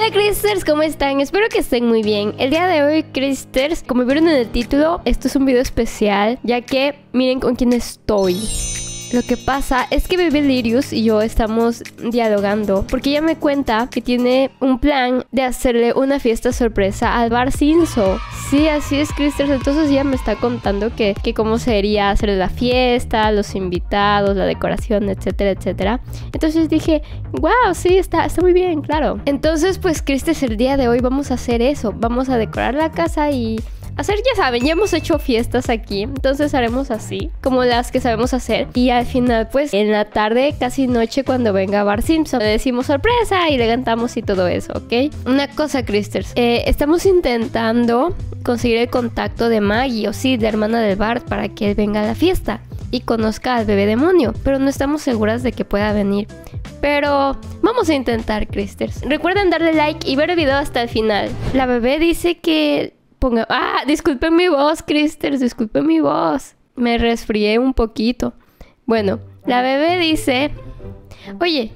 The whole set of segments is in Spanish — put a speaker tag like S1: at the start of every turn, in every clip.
S1: Hola Cristers, ¿cómo están? Espero que estén muy bien. El día de hoy, Cristers, como vieron en el título, esto es un video especial, ya que miren con quién estoy. Lo que pasa es que Bebé Lirius y yo estamos dialogando porque ella me cuenta que tiene un plan de hacerle una fiesta sorpresa al Bar Cinzo. Sí, así es, Cristers. Entonces ella me está contando que cómo sería hacerle la fiesta, los invitados, la decoración, etcétera, etcétera. Entonces dije, wow, sí, está muy bien, claro. Entonces, pues, Cristers, el día de hoy vamos a hacer eso. Vamos a decorar la casa y hacer, ya saben, ya hemos hecho fiestas aquí, entonces haremos así, como las que sabemos hacer. Y al final, pues, en la tarde, casi noche, cuando venga Bar Simpson, le decimos sorpresa y le cantamos y todo eso, ¿ok? Una cosa, Cristers, estamos intentando conseguir el contacto de Maggie, o sí, de hermana del Bart, para que él venga a la fiesta y conozca al bebé demonio, pero no estamos seguras de que pueda venir. Pero vamos a intentar, Cristers. Recuerden darle like y ver el video hasta el final. La bebé dice que ponga... Ah, disculpen mi voz, Cristers, disculpen mi voz. Me resfrié un poquito. Bueno, la bebé dice... Oye.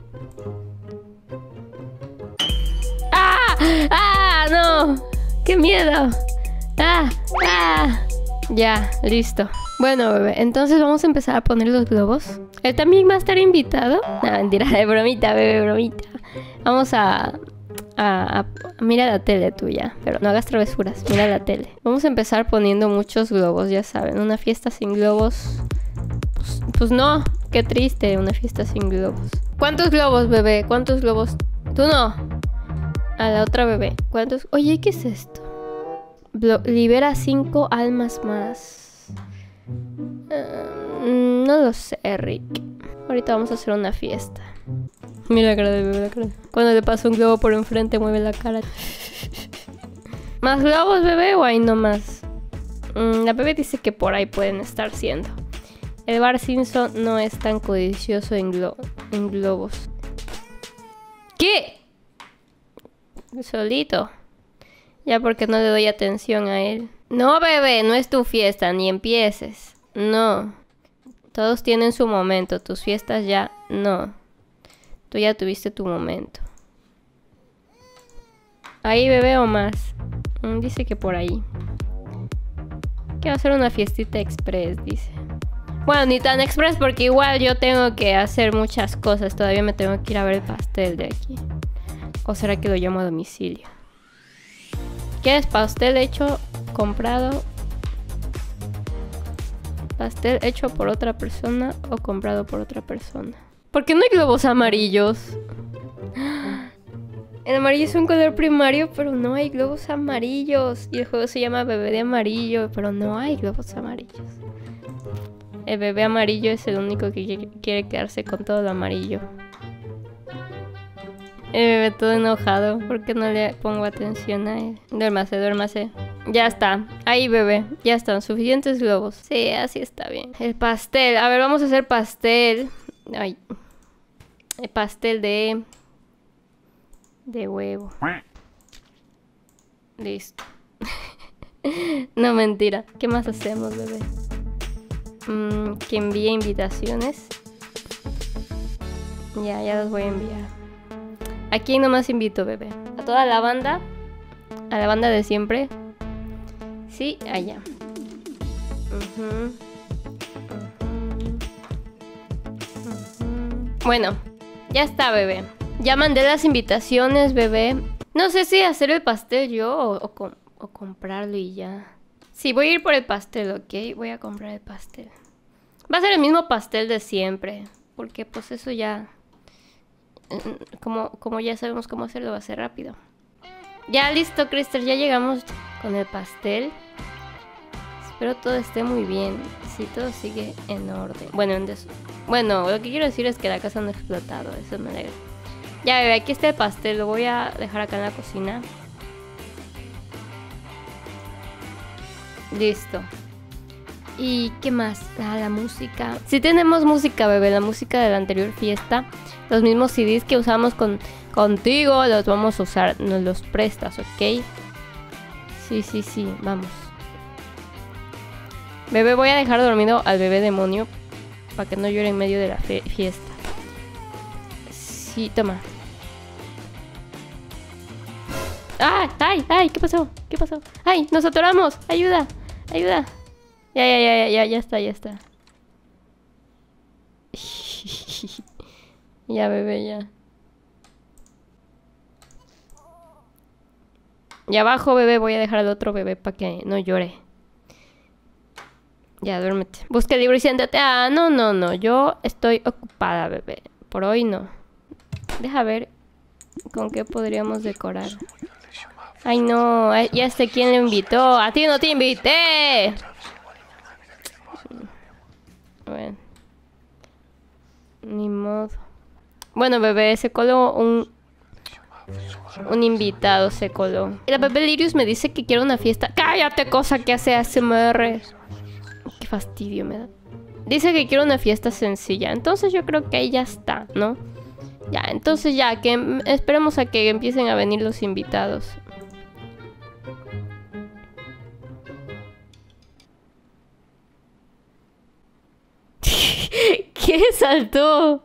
S1: ¡Ah! ¡Ah! ¡No! ¡Qué miedo! ¡Ah! ¡Ah! Ya, listo. Bueno, bebé, entonces vamos a empezar a poner los globos. ¿Él también va a estar invitado? No, mentira, de bromita, bebé, bromita. Vamos a mira la tele tuya, pero no hagas travesuras, mira la tele. Vamos a empezar poniendo muchos globos, ya saben. Una fiesta sin globos, pues no, qué triste, una fiesta sin globos. ¿Cuántos globos, bebé? ¿Cuántos globos? Tú no. A la otra bebé. ¿Cuántos? Oye, ¿qué es esto? Libera 5 almas más. No lo sé, Rick. Ahorita vamos a hacer una fiesta. Mira la cara de bebé, la cara. Cuando le pasa un globo por enfrente, mueve la cara. ¿Más globos, bebé, o ahí no más? La bebé dice que por ahí pueden estar siendo. El Bar Simpson no es tan codicioso en globos. ¿Qué? Solito. Ya porque no le doy atención a él. No, bebé, no es tu fiesta, ni empieces. No. Todos tienen su momento, tus fiestas ya no. Tú ya tuviste tu momento. Ahí, bebé, o más. Dice que por ahí. Que va a hacer una fiestita express, dice. Bueno, ni tan express porque igual yo tengo que hacer muchas cosas. Todavía me tengo que ir a ver el pastel de aquí. ¿O será que lo llamo a domicilio? ¿Quieres pastel hecho, comprado? ¿Pastel hecho por otra persona o comprado por otra persona? ¿Por qué no hay globos amarillos? El amarillo es un color primario, pero no hay globos amarillos. Y el juego se llama Bebé de Amarillo, pero no hay globos amarillos. El bebé amarillo es el único que quiere quedarse con todo lo amarillo. El bebé todo enojado porque no le pongo atención a él. Duérmase, duérmase. Ya está. Ahí, bebé. Ya están. Suficientes globos. Sí, así está bien. El pastel. A ver, vamos a hacer pastel. Ay. El pastel de huevo. Listo. No, mentira. ¿Qué más hacemos, bebé? Que envíe invitaciones. Ya los voy a enviar. Aquí nomás invito, bebé. A toda la banda. A la banda de siempre. Sí, allá. Bueno, ya está, bebé. Ya mandé las invitaciones, bebé. No sé si hacer el pastel yo o comprarlo y ya. Sí, voy a ir por el pastel, ¿ok? Voy a comprar el pastel. Va a ser el mismo pastel de siempre. Porque pues eso ya... Como ya sabemos cómo hacerlo, va a ser rápido. Ya listo, Cristers, ya llegamos con el pastel. Espero todo esté muy bien. Si todo sigue en orden. Bueno, lo que quiero decir es que la casa no ha explotado. Eso me alegra. Ya, bebé, aquí está el pastel. Lo voy a dejar acá en la cocina. Listo. ¿Y qué más? La música. Sí tenemos música, bebé. La música de la anterior fiesta. Los mismos CDs que usamos contigo. Los vamos a usar. Nos los prestas, ¿ok? Sí, vamos. Bebé, voy a dejar dormido al bebé demonio para que no llore en medio de la fiesta. Sí, toma. ¡Ay! ¡Ay! ¡Ay! ¿Qué pasó? ¿Qué pasó? ¡Ay! ¡Nos atoramos! ¡Ayuda! ¡Ayuda! Ya está, ya está. Ya, bebé, ya. Y abajo, bebé, voy a dejar al otro bebé para que no llore. Ya, duérmete. Busca el libro y siéntate. Ah, no. Yo estoy ocupada, bebé. Por hoy no. Deja ver con qué podríamos decorar. Ay, no. Ya sé quién le invitó. A ti no te invité. Bueno. Ni modo. Bueno, bebé, se coló un invitado, se coló. Y la bebé Lirius me dice que quiere una fiesta. ¡Cállate, cosa que hace ASMR! Qué fastidio me da. Dice que quiere una fiesta sencilla. Entonces yo creo que ahí ya está, ¿no? Ya, entonces ya, que esperemos a que empiecen a venir los invitados. ¿Qué saltó?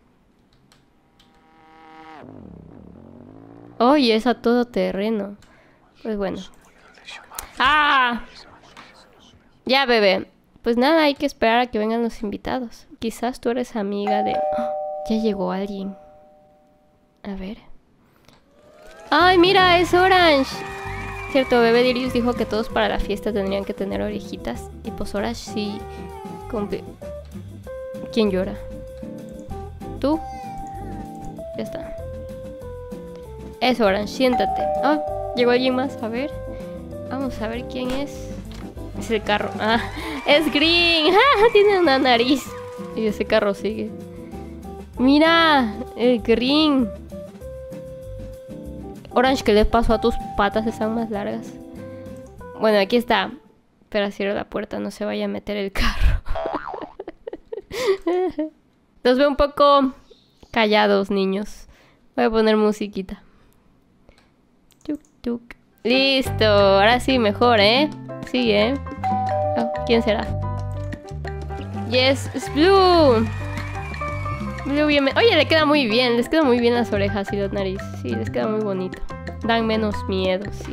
S1: Oye, es a todo terreno. Pues bueno. ¡Ah! Ya, bebé. Pues nada, hay que esperar a que vengan los invitados. Quizás tú eres amiga de... ¡Oh! Ya llegó alguien. A ver. ¡Ay, mira! Es Orange. Cierto, bebé Lirius dijo que todos para la fiesta tendrían que tener orejitas. Y pues Orange sí cumple. ¿Quién llora? ¿Tú? Ya está. Es Orange, siéntate. Oh, llegó alguien más, a ver. Vamos a ver quién es. Es el carro. Ah, es Green. Ah, tiene una nariz. Y ese carro sigue. Mira, el Green. Orange, ¿qué le pasó a tus patas? Están más largas. Bueno, aquí está. Pero cierro la puerta, no se vaya a meter el carro. Los veo un poco callados, niños. Voy a poner musiquita. Tuk, tuk. Listo, ahora sí, mejor, ¿eh? Sí, ¿eh? Oh, ¿quién será? Yes, es Blue. Blue bien. Oye, le queda muy bien. Les quedan muy bien las orejas y la nariz. Sí, les queda muy bonito. Dan menos miedo. Sí.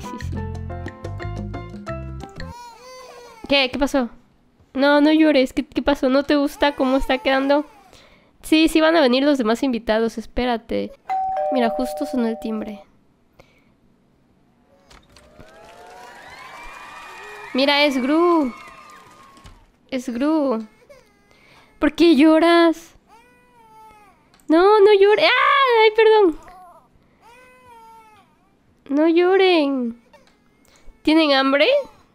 S1: ¿Qué? ¿Qué pasó? No llores. ¿Qué pasó? ¿No te gusta cómo está quedando? Sí, van a venir los demás invitados. Espérate. Mira, justo sonó el timbre. Mira, es Gru. Es Gru. ¿Por qué lloras? No llores. ¡Ah! ¡Ay, perdón! No lloren. ¿Tienen hambre?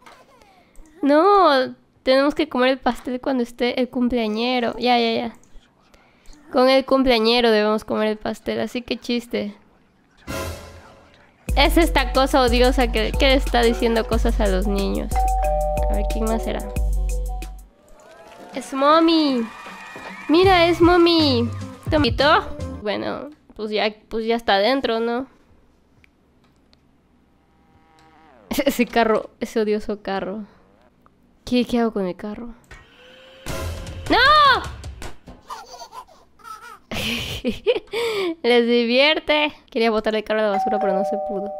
S1: No, tenemos que comer el pastel cuando esté el cumpleañero. Ya. Con el cumpleañero debemos comer el pastel, así que chiste. Es esta cosa odiosa que está diciendo cosas a los niños. A ver, ¿quién más será? Es Mommy. Mira, es Mommy. ¿Te invitó? Bueno, pues ya está adentro, ¿no? Ese carro, ese odioso carro. ¿Qué hago con el carro? ¡No! Les divierte. Quería botar el carro a la basura, pero no se pudo.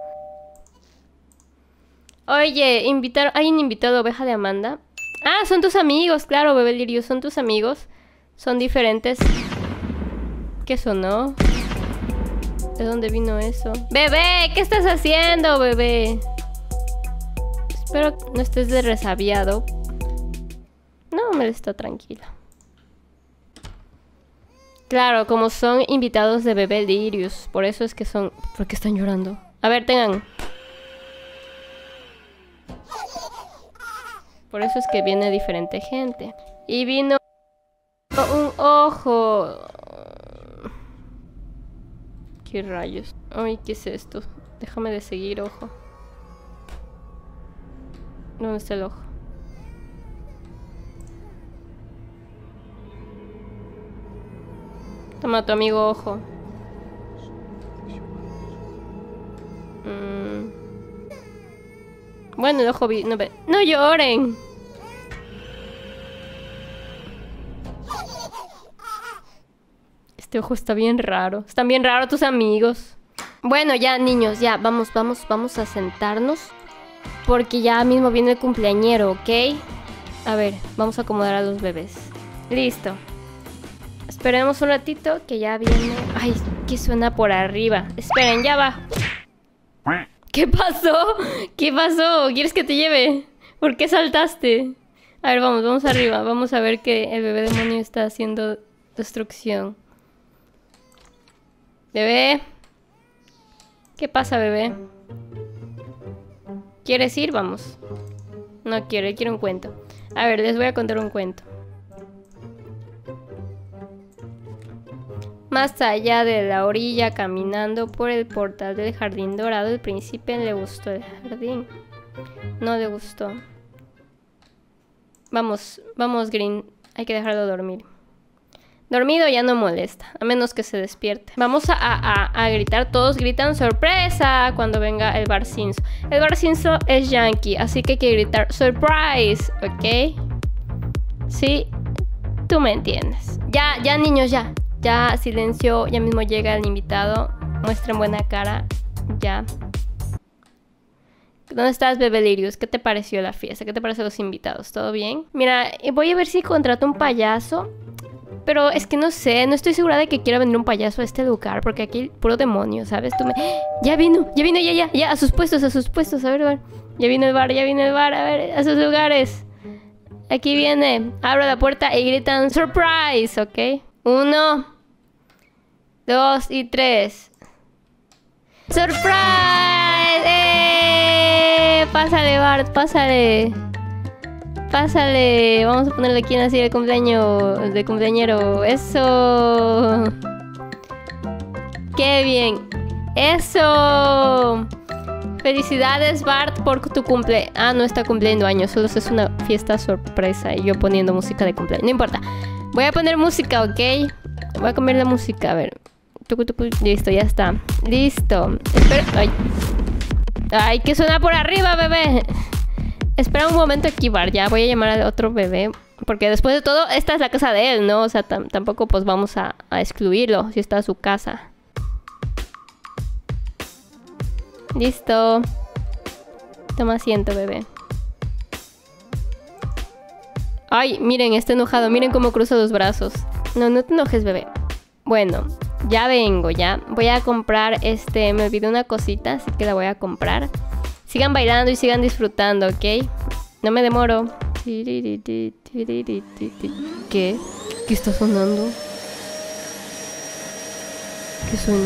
S1: Oye, ¿hay un invitado oveja de Amanda? Ah, son tus amigos, claro, bebé Lirius, son tus amigos. Son diferentes. ¿Qué sonó? ¿De dónde vino eso? ¡Bebé! ¿Qué estás haciendo, bebé? Espero que no estés de resabiado. No, me está tranquila. Claro, como son invitados de bebé Lirius. Por eso es que son... ¿Por qué están llorando? A ver, tengan. Por eso es que viene diferente gente. Y vino... un ojo. ¿Qué rayos? Ay, ¿qué es esto? Déjame de seguir, ojo. ¿Dónde está el ojo? Toma tu amigo ojo. Bueno, el ojo no ve. ¡No lloren! Este ojo está bien raro. Están bien raros tus amigos. Bueno, ya, niños, ya. Vamos a sentarnos. Porque ya mismo viene el cumpleañero, ¿ok? A ver, vamos a acomodar a los bebés. Listo. Esperemos un ratito que ya viene... Ay, ¿qué suena por arriba? Esperen, ya va. ¿Qué pasó? ¿Qué pasó? ¿Quieres que te lleve? ¿Por qué saltaste? A ver, vamos arriba. Vamos a ver que el bebé demonio está haciendo destrucción. Bebé. ¿Qué pasa, bebé? ¿Quieres ir? Vamos. No quiere un cuento. A ver, les voy a contar un cuento. Más allá de la orilla, caminando por el portal del jardín dorado, el príncipe le gustó el jardín. No le gustó. Vamos, Green. Hay que dejarlo dormir. Dormido ya no molesta, a menos que se despierte. Vamos a gritar. Todos gritan ¡sorpresa! Cuando venga el Barcinzo. El Barcinzo es yankee, así que hay que gritar ¡surprise! ¿Ok? Sí, tú me entiendes. Ya, niños, ya. Ya, silencio. Ya mismo llega el invitado. Muestren buena cara. Ya. ¿Dónde estás, bebé Lirius? ¿Qué te pareció la fiesta? ¿Qué te parecen los invitados? ¿Todo bien? Mira, voy a ver si contrato un payaso. Pero es que no sé, no estoy segura de que quiera venir un payaso a este lugar. Porque aquí hay puro demonio, ¿sabes? Ya vino, ya, a sus puestos, a ver. Ya vino el bar, a ver, a sus lugares. Aquí viene, abro la puerta y gritan ¡surprise! ¿Ok? 1, 2 y 3. ¡Surprise! Pásale, Bart, pásale. Vamos a ponerle aquí así de cumpleañero. Eso. Qué bien. Eso. Felicidades, Bart, por tu cumple. Ah, no está cumpliendo años, solo es una fiesta sorpresa y yo poniendo música de cumpleaños. No importa. Voy a poner música, ¿ok? Voy a cambiar la música, a ver. Listo, ya está. Listo. Espera. Ay, que suena por arriba, bebé. Espera un momento aquí, Bart. Ya voy a llamar al otro bebé. Porque después de todo, esta es la casa de él, ¿no? O sea, tampoco pues vamos a excluirlo si está en su casa. Listo. Toma asiento, bebé. Ay, miren, está enojado. Miren cómo cruza los brazos. No te enojes, bebé. Bueno, ya vengo, ya. Voy a comprar, me olvidé una cosita, así que la voy a comprar. Sigan bailando y sigan disfrutando, ¿ok? No me demoro. ¿Qué? ¿Qué está sonando? ¿Qué suena?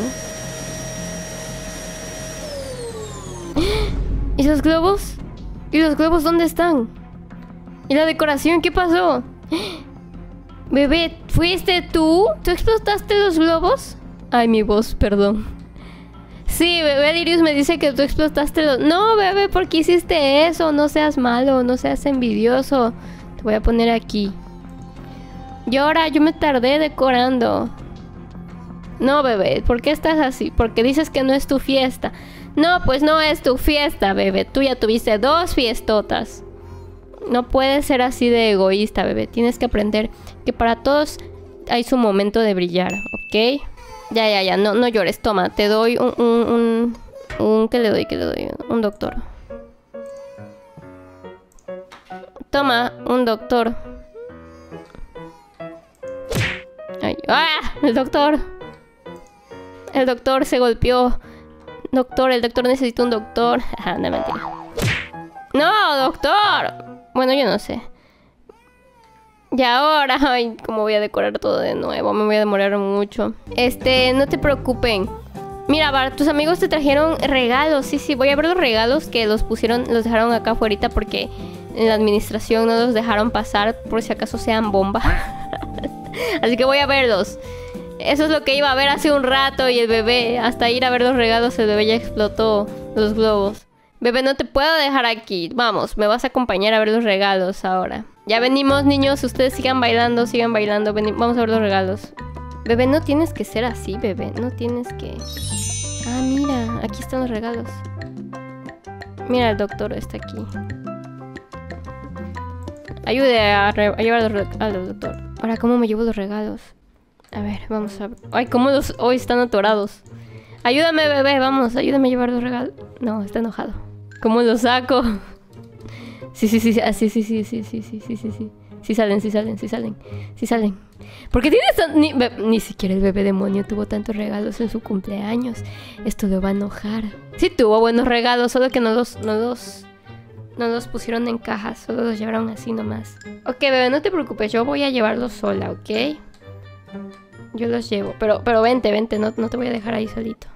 S1: ¿Y los globos? ¿Y los globos dónde están? ¿Y la decoración? ¿Qué pasó? Bebé, ¿fuiste tú? ¿Tú explotaste los globos? Ay, mi voz, perdón. Sí, bebé Lirius me dice que tú explotaste los... No, bebé, ¿por qué hiciste eso? No seas malo, no seas envidioso. Te voy a poner aquí. Y ahora yo me tardé decorando. No, bebé, ¿por qué estás así? Porque dices que no es tu fiesta. No, pues no es tu fiesta, bebé. Tú ya tuviste 2 fiestotas. No puedes ser así de egoísta, bebé. Tienes que aprender que para todos hay su momento de brillar, ¿ok? Ya. No llores. Toma, te doy ¿qué le doy? Un doctor. Toma, un doctor. Ay, ¡ah! El doctor se golpeó. El doctor necesita un doctor. Ajá, no, mentira. ¡No, doctor! Bueno, yo no sé. Y ahora, ay, cómo voy a decorar todo de nuevo. Me voy a demorar mucho. No te preocupen. Mira, Bart, tus amigos te trajeron regalos. Sí, voy a ver los regalos que los dejaron acá afuera porque en la administración no los dejaron pasar por si acaso sean bomba. Así que voy a verlos. Eso es lo que iba a ver hace un rato y el bebé, hasta ir a ver los regalos, el bebé ya explotó los globos. Bebé, no te puedo dejar aquí. Vamos, me vas a acompañar a ver los regalos ahora. Ya venimos, niños. Ustedes sigan bailando. Vamos a ver los regalos. Bebé, no tienes que ser así, bebé. No tienes que... Ah, mira. Aquí están los regalos. Mira, el doctor está aquí. Ayude a llevar al doctor. Ahora, ¿cómo me llevo los regalos? A ver, vamos a ver. Ay, ¿cómo hoy están atorados? Ayúdame, bebé, vamos, ayúdame a llevar los regalos. No, está enojado. ¿Cómo lo saco? Sí. Sí salen. ¿Por qué tienes tan... Ni siquiera el bebé demonio tuvo tantos regalos en su cumpleaños. Esto lo va a enojar. Sí tuvo buenos regalos, solo que no los pusieron en cajas. Solo los llevaron así nomás. Ok, bebé, no te preocupes. Yo voy a llevarlos sola, ¿ok? Yo los llevo. Pero vente. No te voy a dejar ahí solito.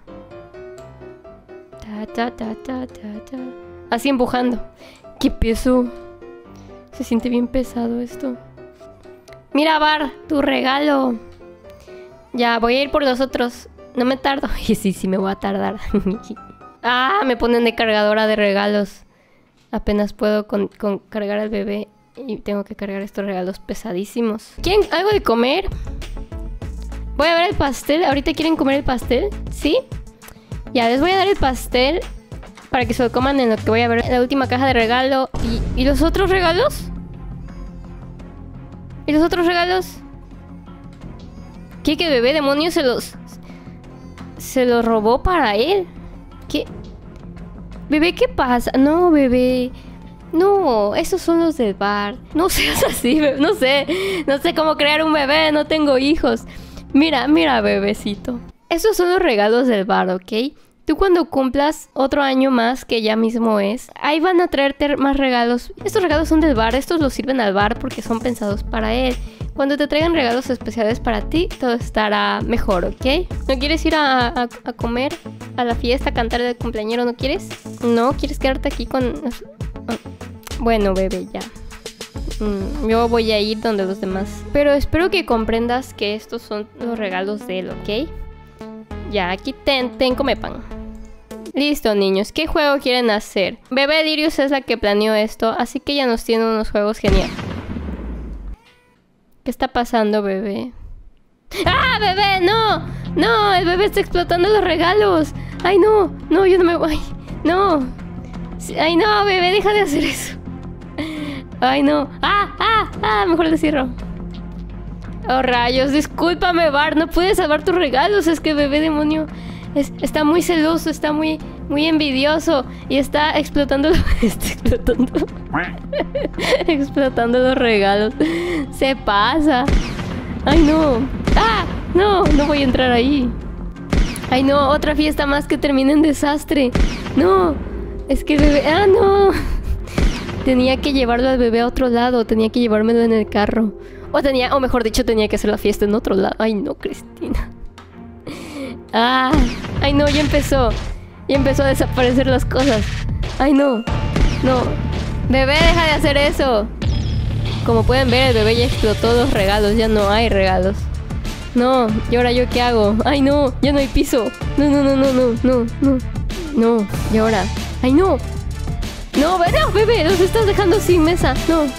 S1: Ta. Así empujando. ¡Qué peso! Se siente bien pesado esto. Mira, Bar, tu regalo. Ya, voy a ir por los otros. No me tardo. Y sí, me voy a tardar. Ah, me ponen de cargadora de regalos. Apenas puedo con cargar al bebé. Y tengo que cargar estos regalos pesadísimos. ¿Quieren algo de comer? Voy a ver el pastel. ¿Ahorita quieren comer el pastel? ¿Sí? Ya, les voy a dar el pastel para que se lo coman en lo que voy a ver la última caja de regalo. ¿Y los otros regalos? ¿Y los otros regalos? ¿Qué? ¿Que bebé demonio se los robó para él? ¿Qué? Bebé, ¿qué pasa? No, bebé. No, esos son los del bar. No seas así, bebé. No sé cómo crear un bebé. No tengo hijos. Mira, bebecito. Esos son los regalos del bar, ¿ok? Tú cuando cumplas otro año más, que ya mismo es, ahí van a traerte más regalos. Estos regalos son del bar, estos los sirven al bar porque son pensados para él. Cuando te traigan regalos especiales para ti, todo estará mejor, ¿ok? ¿No quieres ir a comer? ¿A la fiesta? ¿A cantar el cumpleañero? ¿No quieres? ¿No? ¿Quieres quedarte aquí con...? Bueno, bebé, ya. Yo voy a ir donde los demás. Pero espero que comprendas que estos son los regalos de él, ¿ok? Ya, aquí ten, come pan. Listo, niños. ¿Qué juego quieren hacer? Bebé Lirius es la que planeó esto, así que ella nos tiene unos juegos geniales. ¿Qué está pasando, bebé? ¡Ah, bebé! ¡No! ¡No! El bebé está explotando los regalos. ¡Ay, no! No, yo no me voy. ¡No! ¡Ay, no, bebé! Deja de hacer eso. ¡Ay, no! ¡Ah! Mejor le cierro. Oh, rayos. Discúlpame, Bart. No puedes salvar tus regalos. Es que bebé demonio está muy celoso. Está muy envidioso. Y está explotando explotando los regalos. Se pasa. ¡Ay, no! ¡Ah! No voy a entrar ahí. ¡Ay, no! Otra fiesta más que termina en desastre. ¡No! Es que bebé... ¡Ah, no! Tenía que llevarlo al bebé a otro lado. Tenía que llevármelo en el carro. O mejor dicho, tenía que hacer la fiesta en otro lado. Ay, no, Cristina. Ah, ay, no, ya empezó. Ya empezó a desaparecer las cosas. Ay, no. No. Bebé, deja de hacer eso. Como pueden ver, el bebé ya explotó los regalos. Ya no hay regalos. No, ¿y ahora yo qué hago? Ay, no, ya no hay piso. No, ¿y ahora? Ay, no. No, bebé, los estás dejando sin mesa.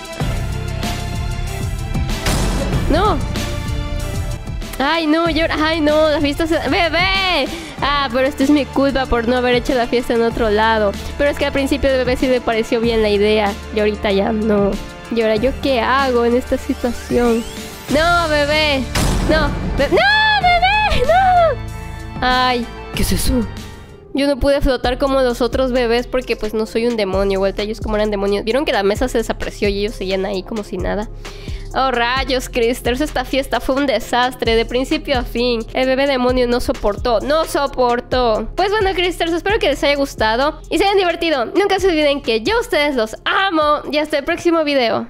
S1: No. Ay, no, ay, no, la fiesta se... ¡Bebé! Ah, pero esto es mi culpa por no haber hecho la fiesta en otro lado. Pero es que al principio de bebé sí me pareció bien la idea. Y ahorita ya no. ¿Y ahora yo qué hago en esta situación? ¡No, bebé! ¡No! ¡No, bebé! ¡No! Ay, ¿qué es eso? Yo no pude flotar como los otros bebés porque pues no soy un demonio. Vuelta, ellos como eran demonios. Vieron que la mesa se desapareció y ellos seguían ahí como si nada. Oh, rayos, Cristers, esta fiesta fue un desastre de principio a fin. El bebé demonio no soportó. Pues bueno, Cristers, espero que les haya gustado y se hayan divertido. Nunca se olviden que yo a ustedes los amo y hasta el próximo video.